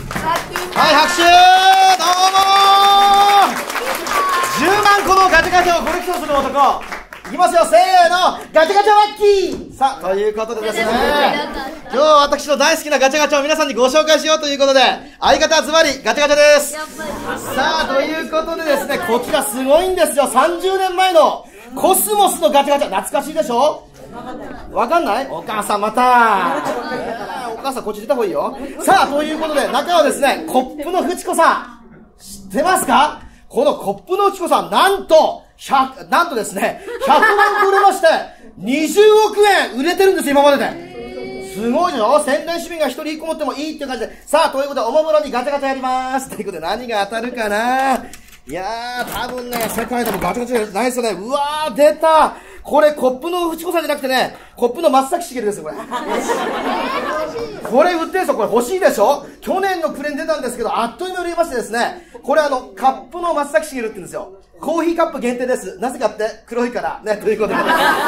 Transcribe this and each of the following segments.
拍手どうもー。10万個のガチャガチャをコレクションする男。いきますよ、せーの、ガチャガチャワッキー。さあ、ということでですね、今日は私の大好きなガチャガチャを皆さんにご紹介しようということで、相方ズバリガチャガチャです。さあ、ということでですね、こちらすごいんですよ。30年前のコスモスのガチャガチャ、懐かしいでしょ。わかんない？お母さんまたお母さんこっち出た方がいいよ。さあ、ということで、中はですね、コップのフチコさん。知ってますか？このコップのフチコさん、なんとですね、100万個売れまして、20億円売れてるんですよ、今までで。すごいでしょ？仙台市民が1人1個持ってもいいっていう感じで。さあ、ということで、おもむろにガチャガチャやります。ということで、何が当たるかな？いやー、多分ね、世界でもガチャガチャじゃないですよね。うわー、出た！これ、コップのフチコさんじゃなくてね、コップの松崎しげるですよ、これ。これ売ってるんですよ、これ欲しいでしょ？去年の暮れに出たんですけど、あっという間に売れましてですね、これカップの松崎しげるって言うんですよ。コーヒーカップ限定です。なぜかって、黒いから。ね、ということで。一応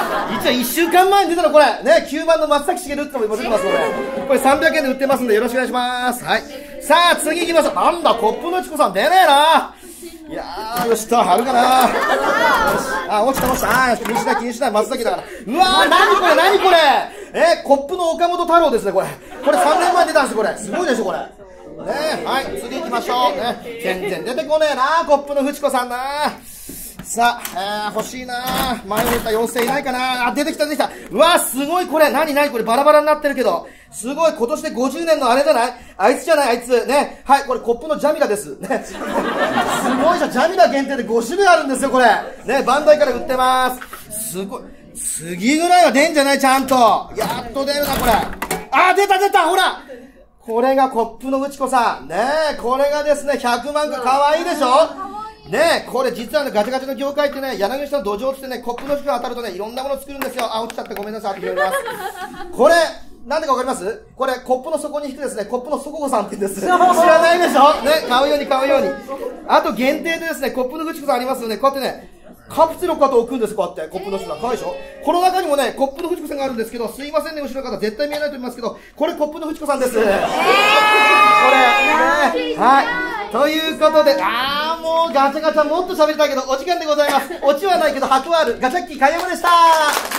1週間前に出たのこれ。ね、9番の松崎しげるってのも今出てますので。これ300円で売ってますんで、よろしくお願いします。はい。さあ、次行きましょう。なんだ、コップのチコさん出ねえな。いやー、よしと、貼るかな。あ、落ちた。気にしない、松崎だから。うわー、なにこれ。コップの岡本太郎ですね、これ。これ3年前に出たんですよ、これ。すごいでしょ、これ。ね、はい、次行きましょう。ね、全然出てこねえな、コップのフチコさんな。さあ、欲しいな。前に出た妖精いないかな。あ、出てきた。うわ、すごいこれ。何これ、バラバラになってるけど。すごい、今年で50年のあれじゃない？あいつじゃない、あいつ。ね。はい、これコップのジャミラです。ね。すごいじゃん、ジャミラ限定で5種類あるんですよ、これ。ね、バンダイから売ってます。すごい。次ぐらいは出んじゃない、ちゃんと。やっと出るな、これ。あ、出た、ほら。これがコップのフチコさん。ねえ、これがですね、100万個、かわいいでしょ？ねえ、これ実はね、ガチャガチャの業界ってね、柳下の土壌ってね、コップのフチコが当たるとね、いろんなもの作るんですよ。あ、落ちちゃってごめんなさい、って言います。これ、なんでかわかります？これ、コップの底に引くですね、コップの底子さんって言うんです。知らないでしょ？ね、買うように。あと限定でですね、コップのフチコさんありますよね、こうやってね、カプセルをこうやって置くんです、こうやって。コップのフチコさん。かわいいでしょ？この中にもね、コップのフチコさんがあるんですけど、すいませんね、後ろの方、絶対見えないと思いますけど、これコップのフチコさんです。これ、ね、はい。ということで、もうガチャガチャもっと喋りたいけど、お時間でございます。オチはないけど、箔はある。ガチャッキーカヤマでした。